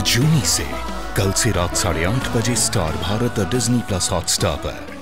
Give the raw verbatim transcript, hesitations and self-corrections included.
अजूनी से कल से रात साढ़े आठ बजे स्टार भारत और डिज्नी प्लस हॉटस्टार पर।